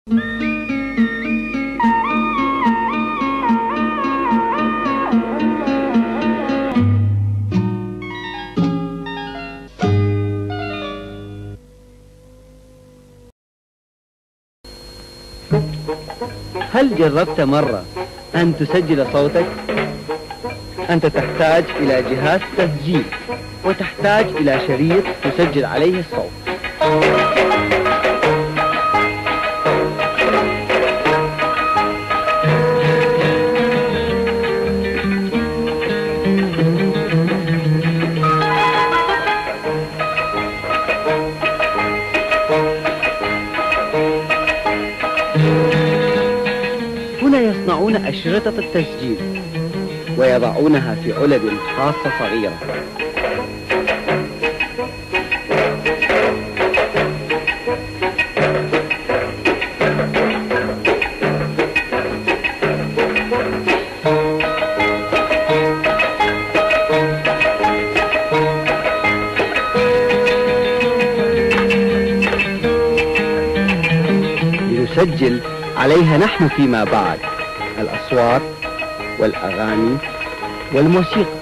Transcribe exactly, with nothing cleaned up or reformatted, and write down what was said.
هل جربت مرة أن تسجل صوتك؟ أنت تحتاج إلى جهاز تسجيل وتحتاج إلى شريط تسجل عليه الصوت. هنا يصنعون أشرطة التسجيل ويضعونها في علب خاصة صغيرة. لنسجل عليها نحن فيما بعد الأصوات والأغاني والموسيقى.